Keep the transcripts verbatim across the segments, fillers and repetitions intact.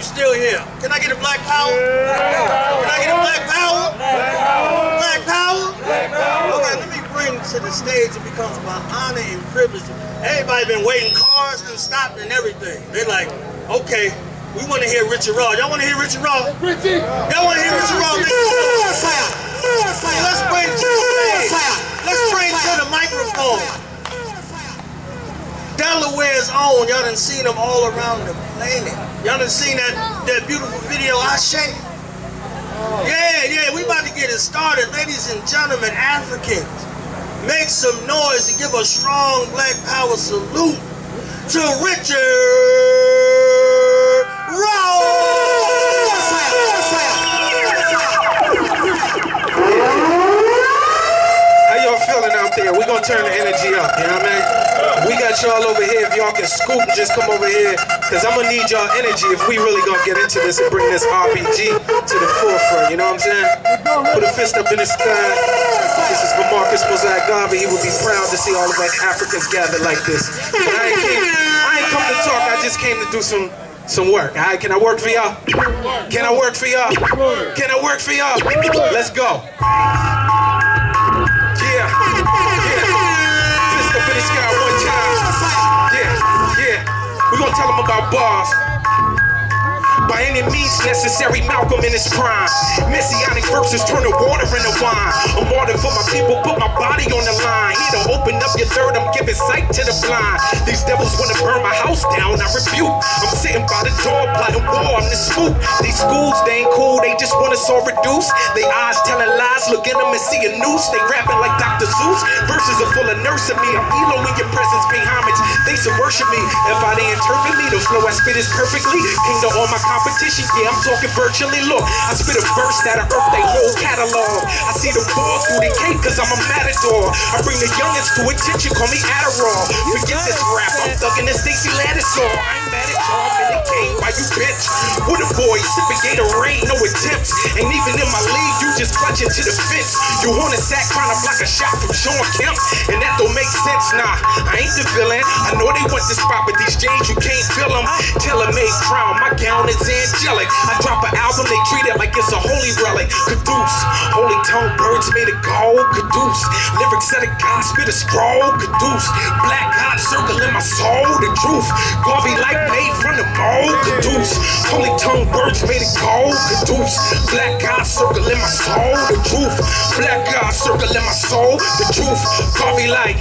still here. Can I get a black power? Can I get a black power? Black power? Black power? Okay, let me bring to the stage. It becomes my honor and privilege. Everybody been waiting, cars and stopped and everything. They like, okay, we want to hear Richard Raw. Y'all want to hear Richard Raw? Y'all want to hear Richard Raw? Let's bring to the stage. Let's bring to the microphone. Delaware's own, y'all done seen them all around the planet. Y'all done seen that, that beautiful video, Ashe? Yeah, yeah, we about to get it started. Ladies and gentlemen, Africans, make some noise and give a strong black power salute to Richard Raw! How y'all feeling out there? We're gonna turn the energy up, you know what I mean? We got y'all over here. If y'all can scoop and just come over here, because I'm going to need y'all energy if we really going to get into this and bring this R P G to the forefront, you know what I'm saying? Put a fist up in the sky. This is for Marcus Mosiah Garvey. He would be proud to see all of us Africans gathered like this. But I ain't, came, I ain't come to talk, I just came to do some some work. All right, can I work for y'all? Can I work for y'all? Can I work for y'all? Let's go. Yeah, yeah. Fist up in the sky one time. Yeah, yeah. We're gonna tell them about bars. By any means necessary, Malcolm in his prime. Messianic verses turn the water into wine. I'm martyr for my people, put my body on the line. Here to open up your third, I'm giving sight to the blind. These devils wanna burn my house down, I rebuke. I'm sitting by the door, plotting war, I'm the spook. These schools, they ain't cool, they just want us all reduced. They eyes telling lies, look at them and see a noose. They rapping like Doctor Seuss. Verses are full of nursing me. I'm Elo in your presence, pay homage. They should worship me. If I they interpret me, the flow I spit is perfectly. King to all my competition, yeah, I'm talking virtually. Look, I spit a verse that'll earth they whole catalog. I see the ball through the cake cause I'm a matador. I bring the youngins to attention, call me Adderall. Forget this rap, I'm thugging the Stacey Lattisaw. I ain't mad at y'all, in the game, why you bitch? With a boy, sipping Gatorade, no attempts. Ain't even in my league, you just clutching to the fence. You want a sack trying to block a shot from Sean Kemp, and that don't make sense, nah, I ain't the villain. I know they want the spot, but these J's, you can't feel them. Tailor-made crown, my gown is angelic. I drop an album, they treat it like it's a holy relic. Caduce, holy tongue birds made of gold. Caduce, lyrics said a God spit a scroll. Caduce, black hot circle in my soul. The truth, Garvey like made from the mold. Caduce, holy tongue birds made of gold. Caduce, black God circle in my soul. The truth, black God circle in my soul. The truth, Garvey like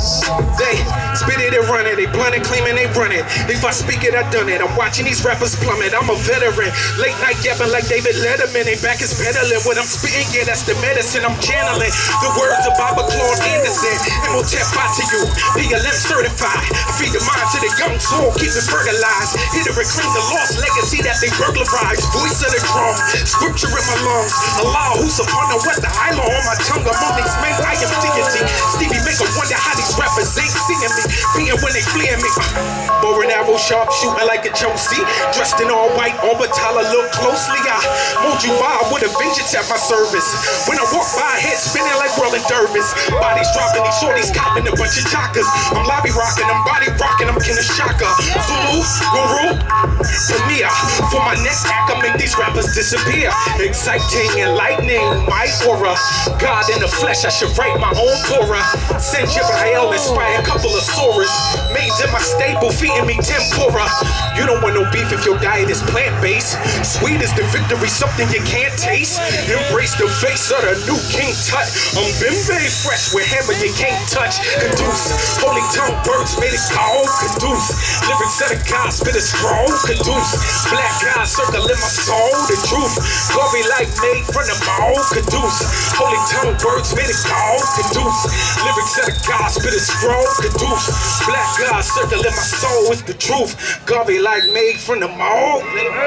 they spit it and run it. They blunt it, claiming they run it. If I speak it, I done it. I'm watching these rappers plummet. I'm a veteran. Late night yapping like David Letterman. They back is peddling. What I'm spitting, yeah, that's the medicine I'm channeling. The words of Baba Claude Anderson. M O T F I to you. B L M certified. I feed the mind to the young soul. Keep it fertilized. Here to reclaim the lost legacy that they burglarized. Voice of the drum. Scripture in my lungs. Allah who's upon the what the island on my tongue. Among these men, I am deity. Stevie make a wonder how these rappers ain't seeing me. Being when they fleeing me. Bow and arrow sharp shooting like a Josie. Dressed in all white, Orbitala look closely. I mold you by with a vengeance at my service. When I walk by, head spinning like Roland Dervis. Bodies dropping, these shorties copping a bunch of chakras. I'm lobby rocking, I'm body rocking, I'm Kineshaka. Zulu, Guru, Premier. For my next act, I make these rappers disappear. Exciting and lightning, my aura. God in the flesh, I should write my own Torah. Send Jibrael, inspire a couple of Soras. Made in my stable, feeding me tempura. You don't want no beef if your diet is plant-based. Sweet is the victory, something you can't taste. Embrace the face of the new King Tut. I'm Bimbe fresh with hammer you can't touch. Caduce, holy tongue birds made it call. Caduce, lyrics of the God spit a scroll. Caduce, black God circle in my soul. The truth, glory like made from the mall. Caduce, holy tongue birds made it call. Caduce, lyrics of the God spit a scroll. Caduce, black God circle in my soul. It's the truth, glory like made from the mall.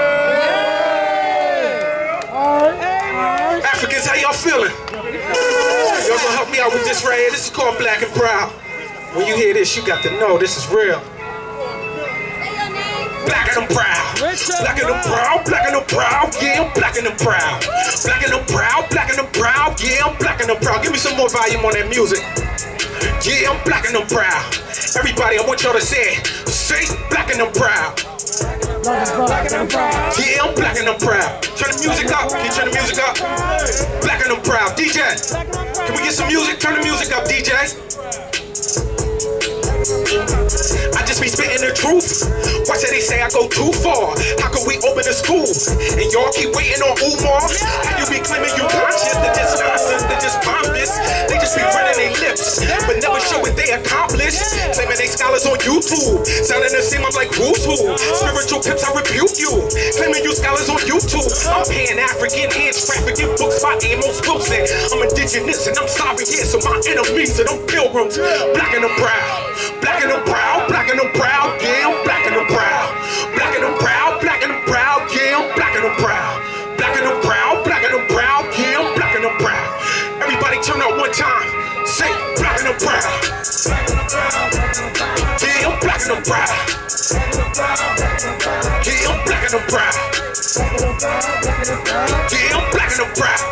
Africans, how y'all feeling? Y'all gonna help me out with this right here? This is called Black and Proud. When you hear this, you got to know this is real. Black and I'm proud. Black and I'm proud. Black and I'm proud. Yeah, I'm black and I'm proud. Black and I'm proud. Black and I'm proud. Yeah, I'm black and I'm proud. Give me some more volume on that music. Yeah, I'm black and I'm proud. Everybody, I want y'all to say it. Say black and I'm proud. Black and I'm proud. Yeah, and I'm proud. Turn the music up. Can you turn the music up? Black and I'm proud. D J, can we get some music? Turn the music up, D J. I just be spitting the truth. Why say they say I go too far? How can we open a school and y'all keep waiting on Umar? And you be claiming you conscious, they're just nonsense, they're just pompous. They just be running their lips, but never show what they accomplished. Claiming they scholars on YouTube, sounding the same, I'm like who's who? Spiritual pimps, I rebuke you. Claiming you scholars on YouTube. I'm paying African, hands trafficking books by Amos Wilson. I'm indigenous and I'm sorry, yeah, so my enemies are them pilgrims. Black and I'm proud, black and I'm proud, black and I'm proud, yeah, I'm black and I'm proud. Black and I'm proud, black and I'm proud, yeah, I'm black and I'm proud. Black and I'm proud, black and I'm proud, yeah, I'm black and I'm proud. Everybody turn up one time, say black and I'm proud. Yeah, I'm black and I'm proud. Yeah, I'm black and I'm proud. Yeah, I'm black and I'm proud.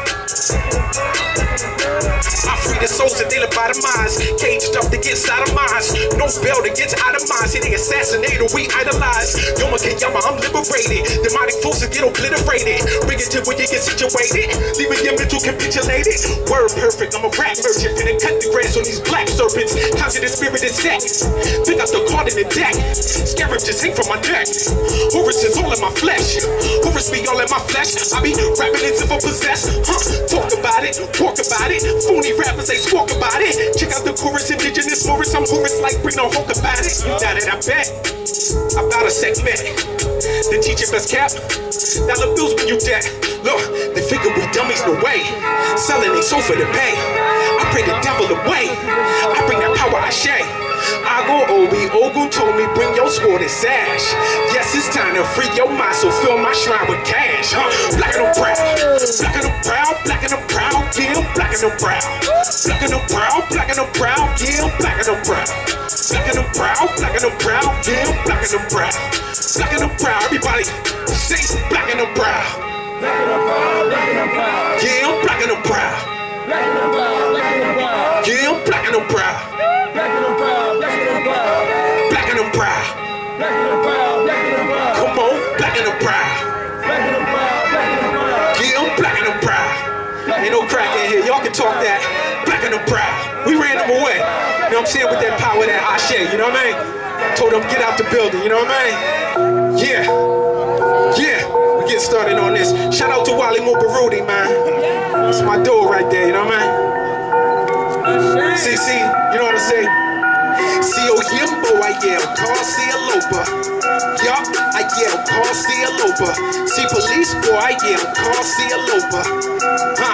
I free the souls that they live by the minds, caged up to get sodomized. No bail to get out of minds. See, they assassinate or we idolize. Yoma Kiyama, I'm liberated. Demonic forces get obliterated. Bring it to where you get situated, leaving your mental capitulated. Word perfect, I'm a rap merchant. Finna cut the grass on these black serpents. Conjure the spirit is set. Pick up the card in the deck. Scarab just hang from my neck. Horus is all in my flesh. Horus be all in my flesh. I be rapping as if I'm possessed. Huh? Talk about it, talk about it. Phony rappers, they squawk about it. Check out the chorus, indigenous Morris. I'm Horus like bring no hope about it. You got it, I bet. About a segment. The teacher best cap. Dollar bills when you dead. Look, they figure we dummies the way. Selling they soul for the pay. I pray the devil away. I bring that power I share. I go Obi, Ogun told me bring your sword and sash. Yes, it's time to free your mind, so fill my shrine with cash. Huh? Black and I'm proud, black and I'm proud, black and I'm proud, yeah, I'm black and I'm proud. Black and I'm proud, black and I'm proud, yeah, I'm black and I'm proud. Black and I'm proud, black and I'm proud, yeah, I'm black and I'm proud. Black and I'm proud, everybody say black and I'm proud. Black and I'm proud, black and I'm proud. Yeah, I'm black and I'm proud. Black and I'm proud, black and I'm proud. Yeah, I'm black and I'm proud. Black and I'm proud, black and I'm proud. Black and I'm proud. Black and I'm proud, black and I'm proud. Come on, black and I'm proud. Black and I'm proud, black and I'm proud. Yeah, I'm black and I'm proud. Ain't no crack in here, y'all can talk that. Black and I'm proud. We ran them away. You know what I'm saying? With that power, that ashe, you know what I mean? Told them get out the building, you know what I mean? Yeah. Yeah. We get started on this. Shout out to Wally Mubarudi, man. That's my dude right there, you know what I mean? C C, you know what I'm saying? C O Yimbo, I yell, call C a Lopa. Yup, I yell, call C a Lopa. See police boy, I yell, call C a Lopa. Huh.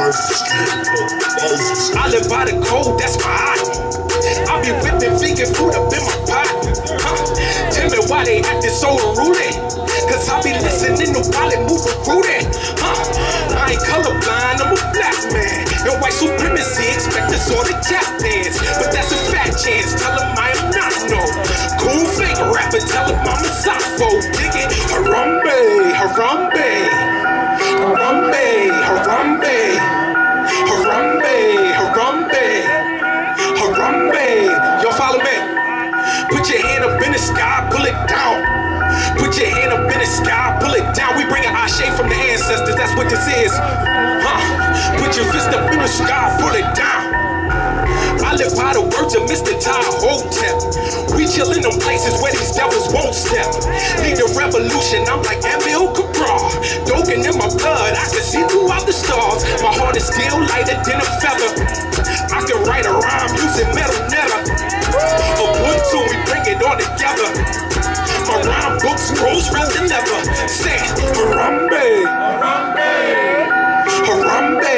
I live by the code, that's my eye. I be whipping vegan food up in my pot. Huh. Tell me why they acting so rude. Cause I be listening to Wally Mubarudi. Huh. I ain't colorblind, I'm a black man. Your white supremacy expect us all to tap dance, but that's a fat chance. Tell them I am not no cool fake rapper. Tell them I'm a Safo. Dig it, Harambe, Harambe, Harambe, Harambe, Harambe, Harambe, Harambe. Y'all follow me? Put your hand up in the sky, pull it down. Put your hand up in the sky, pull it down. We bring an ashe from the ancestors, that's what this is. Huh? Put your fist up in the sky, pull it down. I live by the words of Mister Hotep. We chill in them places where these devils won't step. Lead the revolution, I'm like Emil Cabral. Dogan in my blood, I can see throughout the stars. My heart is still lighter than a feather. I can write a rhyme using metal never. Ubuntu, we bring it all together. My rhyme book scrolls rest and never. Say Harambe, Harambe, Harambe,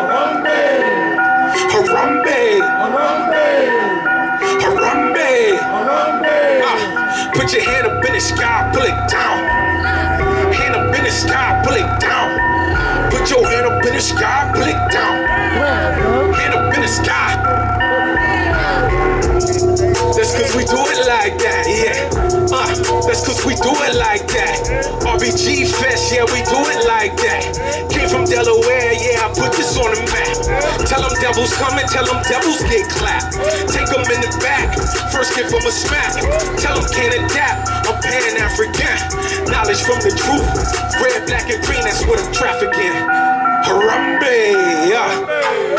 Harambe, Harambe, Harambe, Harambe. Uh, put your hand up in the sky, pull it down. Hand up in the sky, pull it down. Put your hand up in the sky, pull it down. Hand up in the sky. That's cause we do it like that, yeah. Uh, that's cause we do it like that. R B G Fest, yeah, we do it like that. Came from Delaware, yeah, I put this on the map. Tell them devils come and tell them devils get clapped. Take them in the back, first give them a smack. Tell them can't adapt, I'm Pan-African. Knowledge from the truth, red, black, and green, that's what I'm trafficking. Harambe, yeah.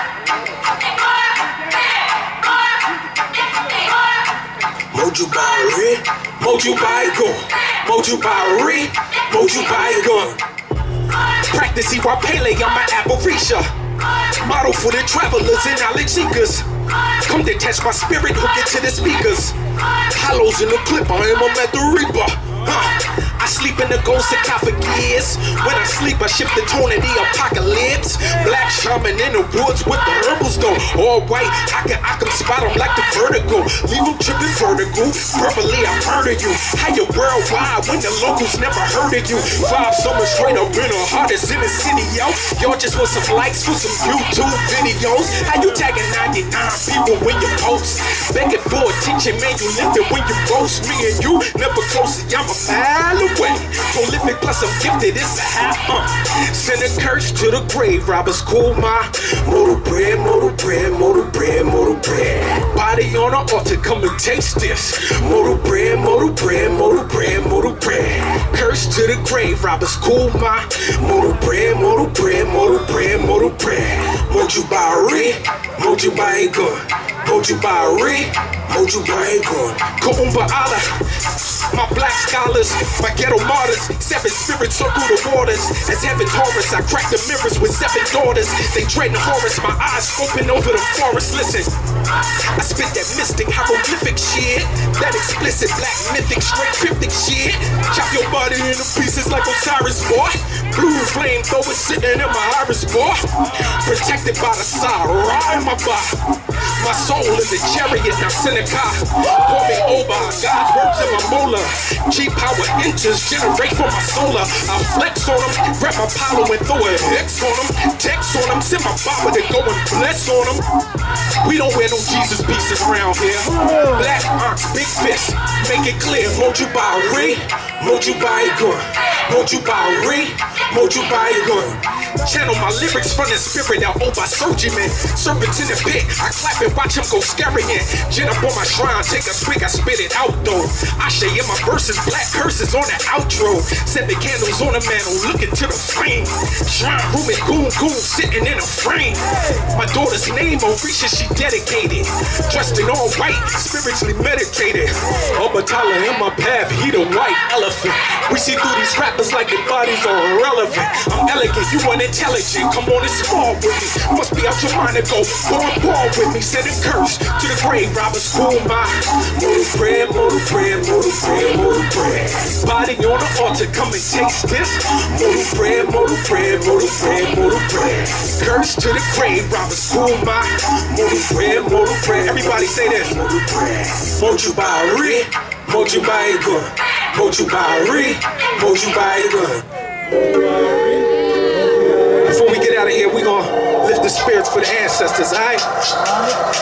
Moju Bari, Moju Baigon, Moju Bari, Moju Baigon. Practice Iwa Pele, I'm an Appalachia. Model for the travelers and knowledge seekers. Come detach my spirit, hook it to the speakers. Hollows in the clip, I am a Mother Reaper. Huh. I sleep in the ghost sarcophagus. When I sleep, I shift the tone of the apocalypse. Black shaman in the woods with the herbals though. All white, I can I can spot them like the vertigo. Leave them tripping vertigo. Verbally, I murder you. How you worldwide when the locals never heard of you? Five summers straight up in the hardest in the city, yo. Y'all just want some likes for some YouTube videos. How you tagging ninety-nine people when you post? Begging for attention, man, you live it when you roast. Me and you never close, I'm a mile away. Prolific plus I'm gifted, it's a half uh. Send a curse to the grave robbers, cool my mortal bread, mortal bread, mortal bread, mortal bread. Body on the altar, come and taste this. Mortal bread, mortal bread, mortal bread, mortal bread. Curse to the grave robbers, cool my mortal bread, mortal bread, mortal bread, mortal bread. Moju Bari, Moju Baigon, Moju Bari, Moju Baigon. Kuumba Allah. My black scholars, my ghetto martyrs, seven spirits circle the waters. As heaven Taurus, I crack the mirrors with seven daughters. They dreading Horus, my eyes open over the forest. Listen, I spit that mystic hieroglyphic shit, that explicit black mythic straight cryptic shit. Chop your body into pieces like Osiris, boy. Blue flamethrower sitting in my iris, boy. Protected by the Sahara in my body. My soul is a chariot, now Seneca. Pour me over, God's words in my molar. G power inches generate from my solar. I flex on them, grab my Apollo and throw a X on them. Text on them, send my Bible to go and bless on them. We don't wear no Jesus pieces around here. Black ox, big fist, make it clear. Moju Bari, Moju Baigon, Moju Bari, Moju Baigon. Channel my lyrics from the spirit out over surgery. Serpents in the pit, I clap and watch him go scary in. Gin up on my shrine, take a swig, I spit it out though. I say in my verses, black curses on the outro. Seven candles on the mantle, looking to the flame. Shrine room and goon goon sitting in a frame. My daughter's name, Orisha, she dedicated. Dressed in all white, spiritually meditated. Obatala in my path, he the white elephant. We see through these rappers like their bodies are irrelevant. I'm elegant, you unintelligent, come on and spar with me. Must be out your mind to go, go and ball with me. Send a curse to the grave robbers, cool my mortal bread, mortal bread, mortal bread, mortal bread. Body on the altar, come and taste this. Mortal bread, mortal bread, mortal bread, mortal bread. Curse to the grave robbers, cool my mortal bread, mortal bread. Everybody say this. Mortal bread. Moju Bari, Moju Baigon, Moju Bari, Moju Baigon. Before we get out of here, we gonna lift the spirits for the ancestors, alright?